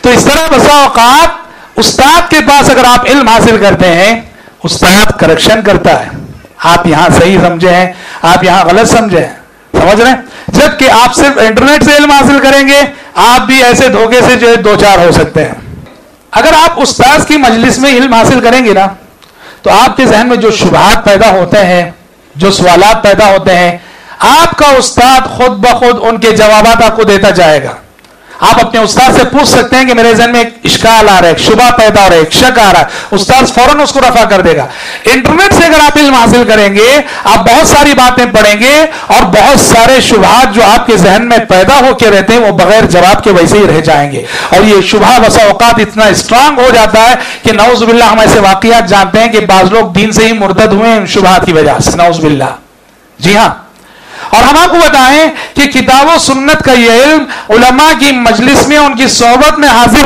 تو اس طرح بسا اوقات استاد کے پاس اگر آپ علم حاصل کرتے ہیں، استاد کریکشن کرتا ہے، آپ یہاں صحیح سمجھے ہیں، آپ یہاں غلط سمجھے ہیں، سمجھ رہے ہیں؟ جبکہ آپ صرف انٹرنیٹ سے علم حاصل کریں گے، آپ بھی ایسے دھوکے سے جو ہے دو چار ہو سکتے ہیں۔ اگر آپ استاد کی مجلس میں علم حاصل کریں گے نا، تو آپ کے ذہن میں جو شبہات پیدا ہوتے ہیں، جو سوالات پیدا ہوتے ہیں، آپ کا استاد خود بخود ان کے جوابات آپ کو دیتا جائے گا۔ آپ اپنے استاد سے پوچھ سکتے ہیں کہ میرے ذہن میں ایک اشکال آ رہا ہے، ایک شبہ پیدا ہو رہا ہے، ایک شک آ رہا ہے، استاد فوراً اس کو رفع کر دے گا۔ انٹرنیٹ سے اگر آپ علم حاصل کریں گے، آپ بہت ساری باتیں پڑھیں گے اور بہت سارے شبہات جو آپ کے ذہن میں پیدا ہو کے رہتے ہیں وہ بغیر جواب کے ویسے ہی رہ جائیں گے، اور یہ شبہ بسا اوقات اتنا اسٹرانگ ہو جاتا ہے کہ نعوذ باللہ ہم ایسے واقعات جانتے ہیں کہ بعض لوگ دین سے ہی مرتد ہوئے ہیں ان شبہات کی وجہ سے، نعوذ باللہ۔ جی ہاں، اور ہم آپ کو بتائیں کہ کتاب و سنت کا یہ علم علماء کی مجلس میں ان کی صحبت میں حاضر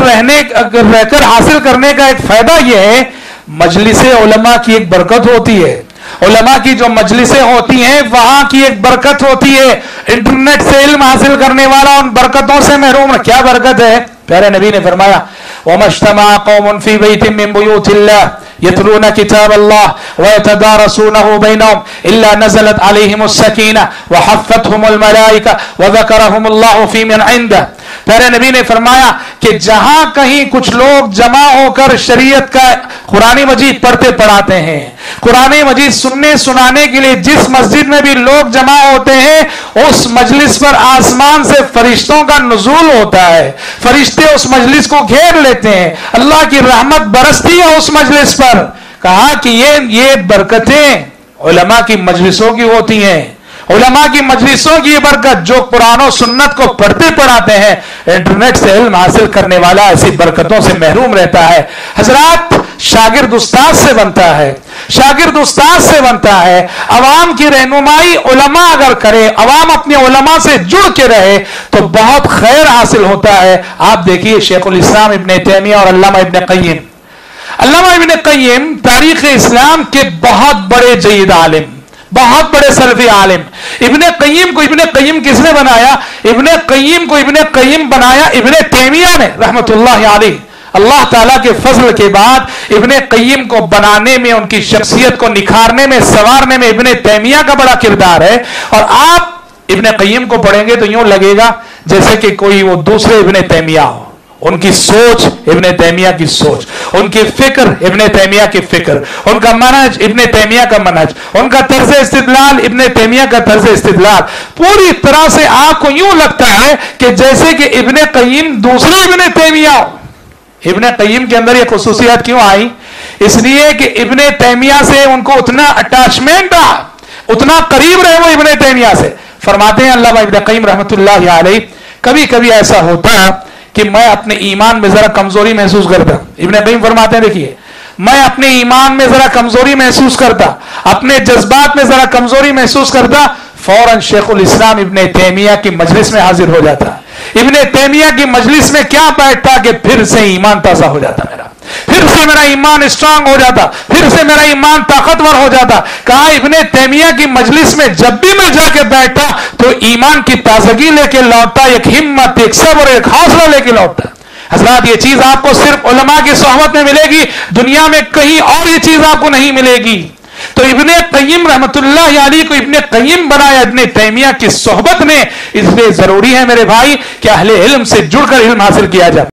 رہ کر حاصل کرنے کا ایک فائدہ یہ ہے، مجلس علماء کی ایک برکت ہوتی ہے، علماء کی جو مجلسیں ہوتی ہیں وہاں کی ایک برکت ہوتی ہے۔ انٹرنیٹ سے علم حاصل کرنے والا ان برکتوں سے محروم ہے۔ کیا برکت ہے؟ پیارے نبی نے فرمایا وَمَا اجْتَمَعَ قَوْمٌ فِي بَيْتٍ مِّن بُيُوتِ اللَّهِ يتلون كتاب الله ويتدارسونه بينهم إلا نزلت عليهم السكينة وحفتهم الملائكة وذكرهم الله في من عنده۔ پیارے نبی نے فرمایا کہ جہاں کہیں کچھ لوگ جمع ہو کر شریعت کا قرآن مجید پڑھتے پڑھاتے ہیں، قرآن مجید سننے سنانے کے لیے جس مسجد میں بھی لوگ جمع ہوتے ہیں، اس مجلس پر آسمان سے فرشتوں کا نزول ہوتا ہے، فرشتے اس مجلس کو گھیر لیتے ہیں، اللہ کی رحمت برستی ہے اس مجلس پر۔ کہا کہ یہ برکتیں علماء کی مجلسوں کی ہوتی ہیں، علماء کی مجلسوں کی یہ برکت جو قرآن و سنت کو پڑھتے پڑھاتے ہیں۔ انٹرنیٹ سے علم حاصل کرنے والا ایسی برکتوں سے محروم رہتا ہے۔ حضرات، شاگرد استاد سے بنتا ہے، شاگرد استاد سے بنتا ہے۔ عوام کی رہنمائی علماء اگر کرے، عوام اپنے علماء سے جڑ کے رہے تو بہت خیر حاصل ہوتا ہے۔ آپ دیکھیے شیخ الاسلام ابن تیمیہ اور علامہ ابن قیم، علامہ ابن قیم تاریخ اسلام کے بہت بڑے جید عالم، بہت بڑے سلفی عالم۔ ابن قیم کو ابن قیم کس نے بنایا؟ ابن قیم کو ابن قیم بنایا ابن تیمیہ نے رحمت اللہ علیہ۔ اللہ تعالیٰ کے فضل کے بعد ابن قیم کو بنانے میں، ان کی شخصیت کو نکھارنے میں، سنوارنے میں ابن تیمیہ کا بڑا کردار ہے۔ اور آپ ابن قیم کو پڑھیں گے تو یوں لگے گا جیسے کہ کوئی وہ دوسرے ابن تیمیہ ہو۔ ان کی سوچ ابن تیمیہ کی سوچ، ان کی فکر ابن تیمیہ کی فکر، ان کا منہج ابن تیمیہ کا منہج، ان کا طرز استدلال ابن تیمیہ کا طرز استدلال، پوری طرح سے آپ کو یوں لگتا ہے کہ جیسے کہ ابن قیم دوسرے ابن تیمیہ ہو۔ ابن قیم کے اندر یہ خصوصیات کیوں آئی؟ اس لیے کہ ابن تیمیہ سے ان کو اتنا اٹیچمنٹ رہا، اتنا قریب رہے وہ ابن تیمیہ سے۔ فرماتے ہیں علامہ ابن قیم رحمۃ اللہ علیہ، کبھی کبھی ایسا ہوتا کہ میں اپنے ایمان میں ذرا کمزوری محسوس کرتا۔ ابن قیم فرماتے ہیں دیکھیے، میں اپنے ایمان میں ذرا کمزوری محسوس کرتا، اپنے جذبات میں ذرا کمزوری محسوس کرتا، فوراً شیخ الاسلام ابن تیمیہ کی مجلس میں حاضر ہو جاتا۔ ابن تیمیہ کی مجلس میں کیا بیٹھتا کہ پھر سے ایمان تازہ ہو جاتا میرا، پھر سے میرا ایمان اسٹرانگ ہو جاتا، پھر سے میرا ایمان طاقتور ہو جاتا۔ کہا ابن تیمیہ کی مجلس میں جب بھی میں جا کے بیٹھتا تو ایمان کی تازگی لے کے لوٹتا، ایک ہمت، ایک صبر، ایک حوصلہ لے کے لوٹتا۔ حضرات، یہ چیز آپ کو صرف علماء کی صحبت میں ملے گی، دنیا میں کہیں اور یہ چیز آپ کو نہیں ملے گی۔ تو ابن قیم رحمت اللہ علیہ کو ابن قیم بنایا ابن تیمیہ کی صحبت نے، اس لیے ضروری ہے میرے بھائی کہ اہل علم سے جڑ کر علم حاصل کیا جائے۔